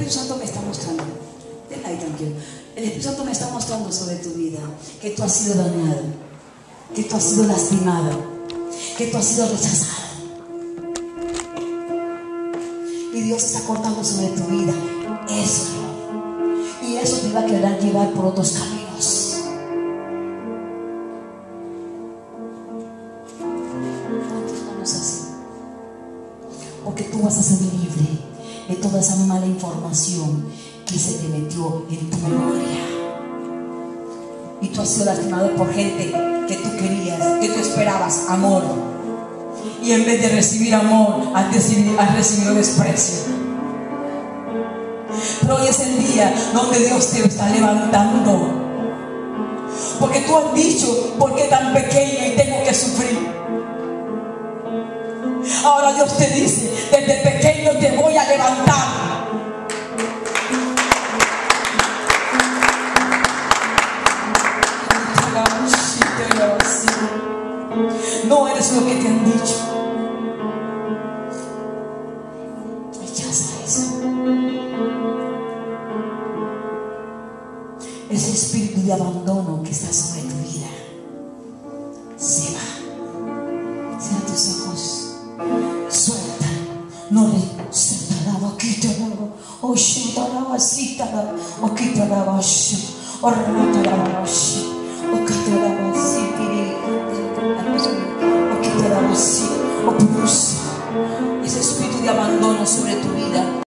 Espíritu Santo me está mostrando, ven ahí tranquilo, el Espíritu Santo me está mostrando sobre tu vida que tú has sido dañado, que tú has sido lastimado, que tú has sido rechazado. Y Dios está cortando sobre tu vida eso. Y eso te va a querer llevar por otros caminos. Pon tus manos así. Porque tú vas a ser libre de toda esa mala información que se te metió en tu memoria. Y tú has sido lastimado por gente que tú querías, que tú esperabas amor. Y en vez de recibir amor, has recibido desprecio. Pero hoy es el día donde Dios te está levantando. Porque tú has dicho, ¿por qué tan pequeña y tengo que sufrir? Ahora Dios te dice, desde pequeño te voy a levantar. No eres lo que te han dicho. Rechaza eso. Ese espíritu de abandono que está sobre tu vida se va. Cierra tus ojos. Suelta. No le separaba, quítala. O shitaraba, cítala. O quítala, o rataraba, o cataraba, cítiri. O quítala, o puso ese espíritu de abandono sobre tu vida.